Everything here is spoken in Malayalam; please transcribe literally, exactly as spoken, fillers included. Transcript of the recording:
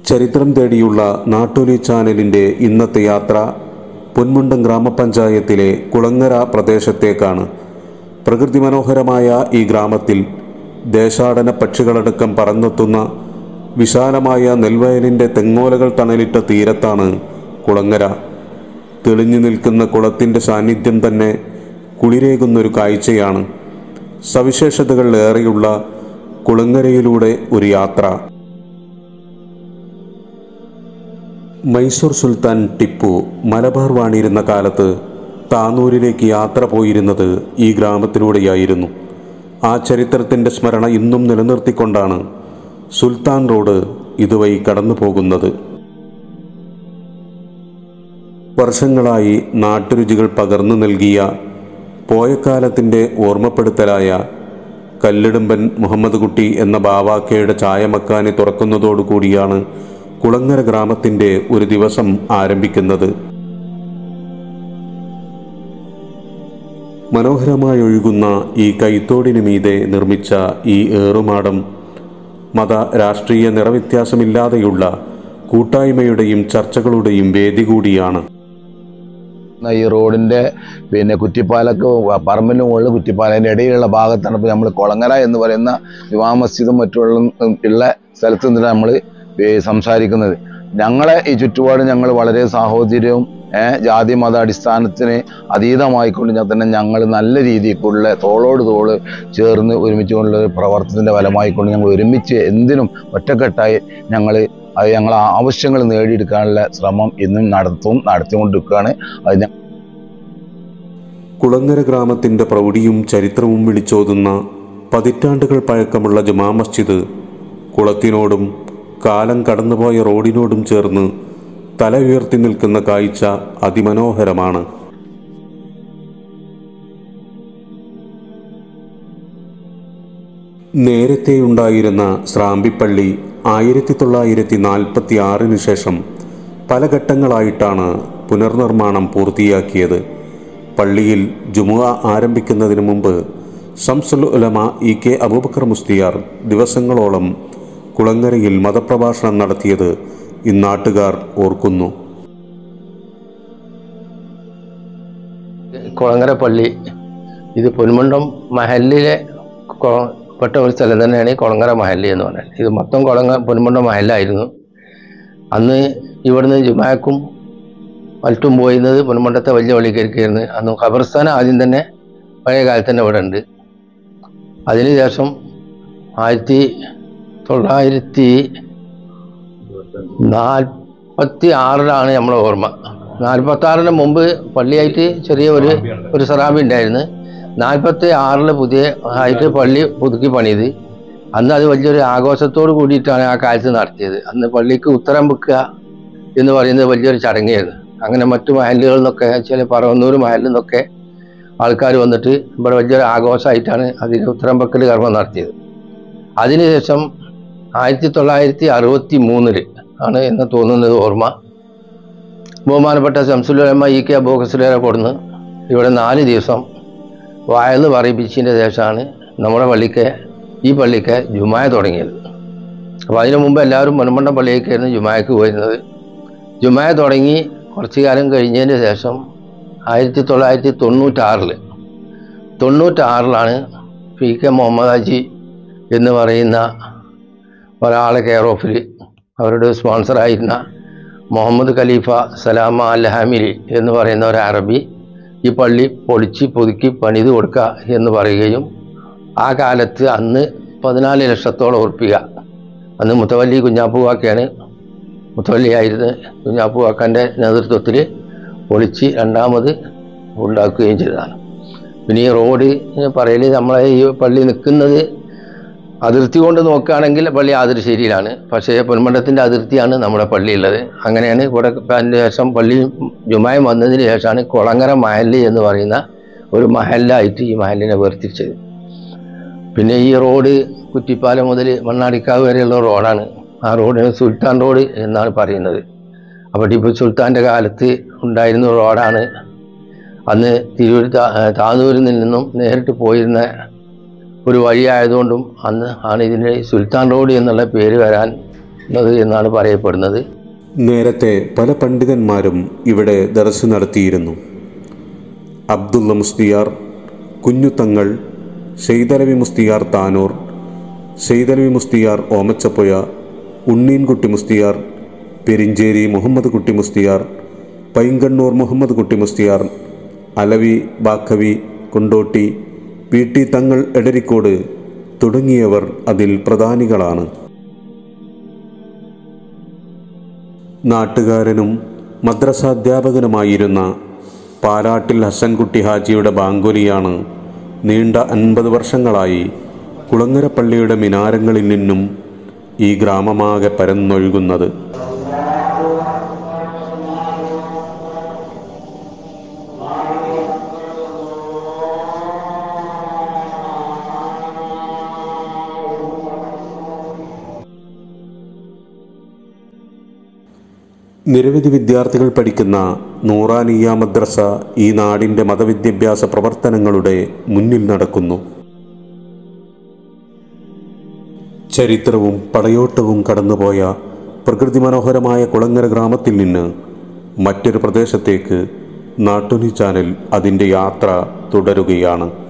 ചരിത്രം തേടിയുള്ള നാട്ടൊലി ചാനലിൻ്റെ ഇന്നത്തെ യാത്ര പൊന്മുണ്ടം ഗ്രാമപഞ്ചായത്തിലെ കുളങ്ങര പ്രദേശത്തേക്കാണ്. പ്രകൃതി മനോഹരമായ ഈ ഗ്രാമത്തിൽ ദേശാടന പക്ഷികളടക്കം പറന്നെത്തുന്ന വിശാലമായ നെൽവയലിൻ്റെ തെങ്ങോലകൾ തണലിട്ട തീരത്താണ് കുളങ്ങര. തെളിഞ്ഞു നിൽക്കുന്ന കുളത്തിൻ്റെ സാന്നിധ്യം തന്നെ കുളിരേകുന്നൊരു കാഴ്ചയാണ്. സവിശേഷതകൾ ഏറെയുള്ള കുളങ്ങരയിലൂടെ ഒരു യാത്ര. മൈസൂർ സുൽത്താൻ ടിപ്പു മലബാർ വാണിരുന്ന കാലത്ത് താനൂരിലേക്ക് യാത്ര പോയിരുന്നത് ഈ ഗ്രാമത്തിലൂടെയായിരുന്നു. ആ ചരിത്രത്തിൻ്റെ സ്മരണ ഇന്നും നിലനിർത്തിക്കൊണ്ടാണ് സുൽത്താൻ റോഡ് ഇതുവഴി കടന്നു പോകുന്നത്. വർഷങ്ങളായി നാട്ടുരുചികൾ പകർന്നു നൽകിയ പോയക്കാലത്തിൻ്റെ ഓർമ്മപ്പെടുത്തലായ കല്ലിടുമ്പൻ മുഹമ്മദ് കുട്ടി എന്ന ബാവാക്കയുടെ ചായമക്കാനെ തുറക്കുന്നതോടുകൂടിയാണ് കുളങ്ങര ഗ്രാമത്തിൻ്റെ ഒരു ദിവസം ആരംഭിക്കുന്നത്. മനോഹരമായി ഒഴുകുന്ന ഈ കൈത്തോടിന് മീതെ നിർമ്മിച്ച ഈ ഏറുമാടം മത രാഷ്ട്രീയ നിറവ്യത്യാസമില്ലാതെയുള്ള കൂട്ടായ്മയുടെയും ചർച്ചകളുടെയും വേദി കൂടിയാണ്. ഈ റോഡിൻ്റെ പിന്നെ കുറ്റിപ്പാലക്ക് പറമ്പിൻ്റെ മുകളിൽ കുറ്റിപ്പാലൻ്റെ ഇടയിലുള്ള ഭാഗത്താണ് ഇപ്പോൾ നമ്മൾ കുളങ്ങര എന്ന് പറയുന്ന ജുമാ മസ്ജിദും മറ്റുള്ള ഉള്ള സ്ഥലത്ത് നിന്നിട്ട് നമ്മൾ സംസാരിക്കുന്നത്. ഞങ്ങളെ ഈ ചുറ്റുപാട് ഞങ്ങൾ വളരെ സാഹോദര്യവും ജാതി മത അടിസ്ഥാനത്തിന് അതീതമായിക്കൊണ്ട് തന്നെ ഞങ്ങൾ നല്ല രീതിക്കുള്ള തോളോട് തോള് ചേർന്ന് ഒരുമിച്ച് കൊണ്ടുള്ള പ്രവർത്തനത്തിൻ്റെ ഫലമായിക്കൊണ്ട് ഞങ്ങൾ ഒരുമിച്ച് എന്തിനും ഒറ്റക്കെട്ടായി ഞങ്ങൾ അത് ഞങ്ങൾ ആവശ്യങ്ങൾ നേടിയെടുക്കാനുള്ള ശ്രമം ഇന്നും നടത്തും നടത്തിക്കൊണ്ടിരിക്കുകയാണ്. അത് കുളങ്ങര ഗ്രാമത്തിൻ്റെ പ്രൗഢിയും ചരിത്രവും വിളിച്ചോതുന്ന പതിറ്റാണ്ടുകൾ പഴക്കമുള്ള ജുമാ മസ്ജിദ് കുളത്തിനോടും കാലം കടന്നുപോയ റോഡിനോടും ചേർന്ന് തല ഉയർത്തി നിൽക്കുന്ന കാഴ്ച അതിമനോഹരമാണ്. നേരത്തെയുണ്ടായിരുന്ന സ്രാമ്പിപ്പള്ളി ആയിരത്തി തൊള്ളായിരത്തി നാൽപ്പത്തി ആറിന് ശേഷം പല ഘട്ടങ്ങളായിട്ടാണ് പുനർനിർമ്മാണം പൂർത്തിയാക്കിയത്. പള്ളിയിൽ ജുമുഅ ആരംഭിക്കുന്നതിന് മുമ്പ് ശംസുൽ ഉലമ ഇ കെ അബൂബക്കർ മുസ്തിയാർ ദിവസങ്ങളോളം കുളങ്ങരയിൽ മതപ്രഭാഷണം നടത്തിയത് ഇന്നാട്ടുകാർ ഓർക്കുന്നു. കുളങ്ങര പള്ളി ഇത് പൊന്മുണ്ടം മഹലിലെ പെട്ട ഒരു സ്ഥലം തന്നെയാണ് ഈ കുളങ്ങര മഹല്ല് എന്ന് പറഞ്ഞാൽ. ഇത് മൊത്തം കുളങ്ങ പൊന്മുണ്ടം മഹലായിരുന്നു. അന്ന് ഇവിടുന്ന് ജുമാക്കും മറ്റും പോയിരുന്നത് പൊന്മുണ്ടത്തെ വലിയ പള്ളിക്കാർക്കായിരുന്നു. അന്ന് ഖബർസ്ഥാൻ ആദ്യം തന്നെ പഴയ കാലത്ത് തന്നെ ഇവിടെ ഉണ്ട്. അതിനുശേഷം ആയിരത്തി തൊള്ളായിരത്തി നാൽപ്പത്തി ആറിലാണ് നമ്മളെ ഓർമ്മ. നാൽപ്പത്തി ആറിന് മുമ്പ് പള്ളിയായിട്ട് ചെറിയ ഒരു ഒരു സറാബി ഉണ്ടായിരുന്നു. നാൽപ്പത്തി ആറിൽ പുതിയ ആയിട്ട് പള്ളി പുതുക്കി പണിയത്. അന്ന് അത് വലിയൊരു ആഘോഷത്തോട് കൂടിയിട്ടാണ് ആ കാലത്ത് നടത്തിയത്. അന്ന് പള്ളിക്ക് ഉത്തരം വെക്കുക എന്ന് പറയുന്നത് വലിയൊരു ചടങ്ങായിരുന്നു. അങ്ങനെ മറ്റു മഹലുകളിൽ നിന്നൊക്കെ ചില പറവന്നൂർ മഹലിൽ നിന്നൊക്കെ ആൾക്കാർ വന്നിട്ട് ഇവിടെ വലിയൊരു ആഘോഷമായിട്ടാണ് അതിന് ഉത്തരം വെക്കൽ കർമ്മം നടത്തിയത്. അതിനുശേഷം ആയിരത്തി തൊള്ളായിരത്തി അറുപത്തി മൂന്നില് ആണ് എന്ന് തോന്നുന്നത് ഓർമ്മ. ബഹുമാനപ്പെട്ട ശംസുൽ ഉലമ ഇ കെ അബൂബക്കർ കൊടുന്ന് ഇവിടെ നാല് ദിവസം വായന്ന് പറയിപ്പിച്ചതിൻ്റെ ശേഷമാണ് നമ്മുടെ പള്ളിക്ക് ഈ പള്ളിക്ക് ജുമായ തുടങ്ങിയത്. അപ്പോൾ അതിനു മുമ്പ് എല്ലാവരും പൊന്മുണ്ടം പള്ളിയേക്കായിരുന്നു ജുമായക്ക് പോയിരുന്നത്. ജുമായ തുടങ്ങി കുറച്ച് കാലം കഴിഞ്ഞതിന് ശേഷം ആയിരത്തി തൊള്ളായിരത്തി തൊണ്ണൂറ്റാറിൽ തൊണ്ണൂറ്റാറിലാണ് പി കെ മുഹമ്മദ് ഹാജി എന്ന് പറയുന്ന ഒരാളെ കെയർ ഓഫിൽ അവരുടെ സ്പോൺസറായിരുന്ന മുഹമ്മദ് ഖലീഫ സലാമ അൽ ഹമിരി എന്ന് പറയുന്ന ഒരു അറബി ഈ പള്ളി പൊളിച്ച് പുതുക്കി പണിത് കൊടുക്കുക എന്ന് പറയുകയും ആ കാലത്ത് അന്ന് പതിനാല് ലക്ഷത്തോളം ഉറപ്പിക അന്ന് മുത്തവല്ലി കുഞ്ഞാപ്പുവാക്കയാണ് മുത്തവല്ലിയായിരുന്നു. കുഞ്ഞാപ്പുവാക്കൻ്റെ നേതൃത്വത്തിൽ പൊളിച്ച് രണ്ടാമത് ഉണ്ടാക്കുകയും ചെയ്തതാണ്. പിന്നെ ഈ റോഡ് പറയൽ നമ്മളെ ഈ പള്ളി നിൽക്കുന്നത് അതിർത്തി കൊണ്ട് നോക്കുകയാണെങ്കിൽ പള്ളി ആതിരശ്ശേരിയിലാണ്. പക്ഷേ പൊന്മുണ്ടത്തിൻ്റെ അതിർത്തിയാണ് നമ്മുടെ പള്ളി ഉള്ളത്. അങ്ങനെയാണ് ഇവിടെ അതിന് ശേഷം പള്ളി ജുമായം വന്നതിന് ശേഷമാണ് കുളങ്ങര മഹല്ല് എന്ന് പറയുന്ന ഒരു മഹല്ലായിട്ട് ഈ മഹലിനെ വേർതിരിച്ചത്. പിന്നെ ഈ റോഡ് കുറ്റിപ്പാലം മുതൽ മണ്ണാടിക്കാവ് വരെയുള്ള റോഡാണ്. ആ റോഡിന് സുൽത്താൻ റോഡ് എന്നാണ് പറയുന്നത്. അപ്പോൾ ടിപ്പു സുൽത്താൻ്റെ കാലത്ത് ഉണ്ടായിരുന്ന റോഡാണ്. അന്ന് തിരൂർ താനൂരിൽ നിന്നും നേരിട്ട് പോയിരുന്ന ഒരു വഴിയായതുകൊണ്ടും അന്ന് ആണ് ഇതിന് സുൽത്താൻ റോഡ് എന്നുള്ള പേര് വരാൻ എന്നാണ് പറയപ്പെടുന്നത്. നേരത്തെ പല പണ്ഡിതന്മാരും ഇവിടെ ദർസ് നടത്തിയിരുന്നു. അബ്ദുള്ള മുസ്തിയാർ, കുഞ്ഞുത്തങ്ങൾ, സെയ്തലവി മുസ്തിയാർ താനൂർ, സെയ്തലവി മുസ്തിയാർ ഓമച്ചപ്പുഴ, ഉണ്ണീൻകുട്ടി മുസ്തിയാർ, പെരിഞ്ചേരി മുഹമ്മദ് കുട്ടി മുസ്തിയാർ, പൈങ്കണ്ണൂർ മുഹമ്മദ് കുട്ടി മുസ്തിയാർ, അലവി ബാക്കവി കൊണ്ടോട്ടി, പി ടി തങ്ങൾ എടരിക്കോട് തുടങ്ങിയവർ അതിൽ പ്രധാനികളാണ്. നാട്ടുകാരനും മദ്രസാധ്യാപകനുമായിരുന്ന പാലാട്ടിൽ ഹസൻകുട്ടി ഹാജിയുടെ ബാങ്കുലിയാണ് നീണ്ട അൻപത് വർഷങ്ങളായി കുളങ്ങര പള്ളിയുടെ മിനാരങ്ങളിൽ നിന്നും ഈ ഗ്രാമമാകെ പരന്നൊഴുകുന്നത്. നിരവധി വിദ്യാർത്ഥികൾ പഠിക്കുന്ന നൂറാനിയ മദ്രസ ഈ നാടിൻ്റെ മതവിദ്യാഭ്യാസ പ്രവർത്തനങ്ങളുടെ മുന്നിൽ നടക്കുന്നു. ചരിത്രവും പടയോട്ടവും കടന്നുപോയ പ്രകൃതി മനോഹരമായ കുളങ്ങര ഗ്രാമത്തിൽ നിന്ന് മറ്റൊരു പ്രദേശത്തേക്ക് നാട്ടുനി ചാനൽ അതിൻ്റെ യാത്ര തുടരുകയാണ്.